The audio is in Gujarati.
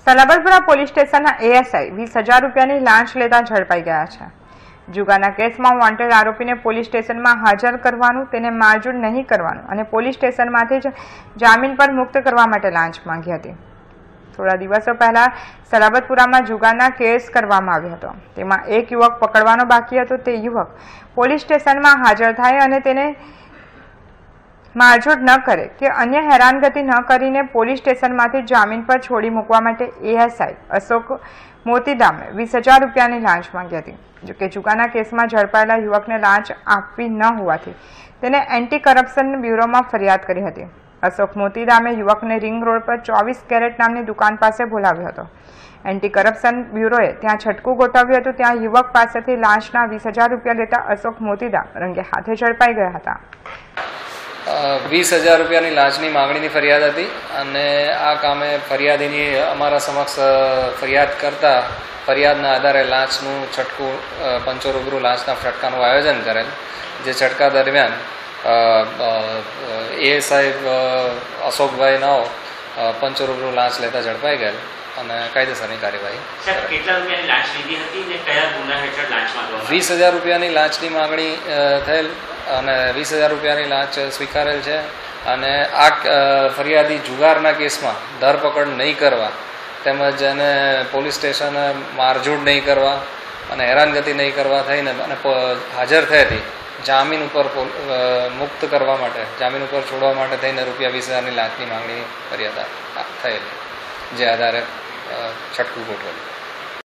સલાબતપુરા પોલીસ સ્ટેશનના એએસઆઈ 20,000 રૂપિયાની લાંચ લેતા ઝડપાઈ ગયા છે। જુગારના કેસમાં વોન્ટેડ આરોપીને પોલીસ સ્ટેશનમાં હાજર કરવાનું, તેને મારઝૂડ નહીં કરવાનું અને પોલીસ સ્ટેશનમાંથી જ જામીન પર મુક્ત કરવા માટે લાંચ માંગી હતી। થોડા દિવસો પહેલા સલાબતપુરામાં જુગારના કેસ કરવામાં આવ્યો હતો। તેમાં એક યુવક પકડવાનો બાકી હતો। તે યુવક પોલીસ સ્ટેશનમાં હાજર થાય અને તેને મારઝૂડ ન કરે કે અન્ય હેરાનગતિ ન કરીને પોલીસ સ્ટેશનમાંથી જામીન પર છોડી મૂકવા માટે એએસઆઈ અશોક મોતીદામે 20,000 રૂપિયાની લાંચ માંગી હતી। જોકે જુગારના કેસમાં ઝડપાયેલા યુવકને લાંચ આપવી ન હોવાથી તેને એન્ટી કરપ્શન બ્યુરોમાં ફરિયાદ કરી હતી। અશોક મોતીદામે યુવકને રિંગ રોડ પર 24 કેરેટ નામની દુકાન પાસે બોલાવ્યો હતો। એન્ટી કરપ્શન બ્યુરોએ ત્યાં છટકું ગોઠવ્યું હતું। ત્યાં યુવક પાસેથી લાંચના 20,000 રૂપિયા લેતા અશોક મોતીદામ રંગે હાથે ઝડપાઈ ગયા હતા। 20,000 રૂપિયાની લાંચની માગણીની ફરિયાદ હતી અને આ કામે ફરિયાદીની અમારા સમક્ષ ફરિયાદ કરતા ફરિયાદના આધારે લાંચનું છટકું પંચો રૂબરૂ લાંચના ફટકાનું આયોજન કરેલ। જે છટકા દરમિયાન એએસઆઈ અશોકભાઈ નાઓ પંચો રૂબરૂ લાંચ લેતા ઝડપાઈ ગયેલ અને કાયદેસરની કાર્યવાહી। 20,000 રૂપિયાની લાંચની માગણી થયેલ અને 20,000 રૂપિયાની લાંચ સ્વીકારેલ છે અને આ ફરિયાદી જુગારના કેસમાં ધરપકડ નહીં કરવા તેમજ એને પોલીસ સ્ટેશન મારઝૂડ નહીં કરવા અને હેરાનગતિ નહીં કરવા થઈને અને હાજર થયેથી જામીન ઉપર મુક્ત કરવા માટે, જામીન ઉપર છોડવા માટે થઈને ₹20,000ની લાંચની માંગણી ફરિયાદ થયેલી, જે આધારે છટકું ગોઠવેલું।